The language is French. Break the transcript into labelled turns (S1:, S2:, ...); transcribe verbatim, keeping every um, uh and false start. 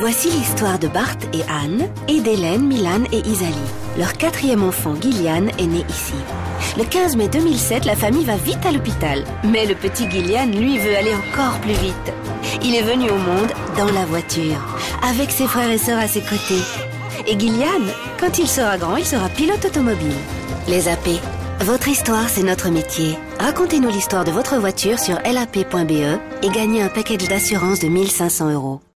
S1: Voici l'histoire de Bart et Anne, et d'Hélène, Milan et Isalie. Leur quatrième enfant, Gillian, est né ici. Le quinze mai deux mille sept, la famille va vite à l'hôpital. Mais le petit Gillian, lui, veut aller encore plus vite. Il est venu au monde dans la voiture, avec ses frères et sœurs à ses côtés. Et Gillian, quand il sera grand, il sera pilote automobile. Les A P. Votre histoire, c'est notre métier. Racontez-nous l'histoire de votre voiture sur L A P point B E et gagnez un package d'assurance de mille cinq cents euros.